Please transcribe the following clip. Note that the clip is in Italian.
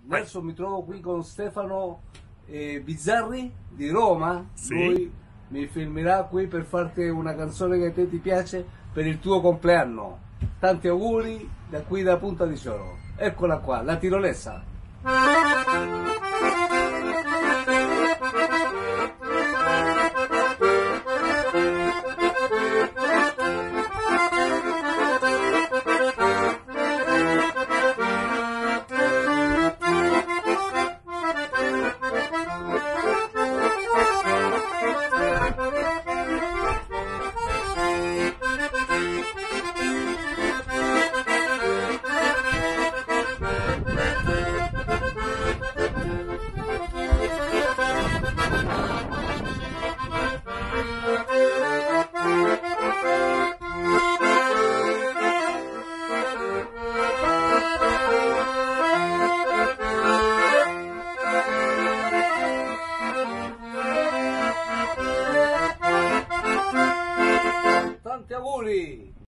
Adesso mi trovo qui con Stefano Bizzarri di Roma. Sì. Lui mi filmerà qui per farti una canzone che a te ti piace per il tuo compleanno. Tanti auguri da qui da Punta di Cioro. Eccola qua, la tirolesa. Tanti auguri!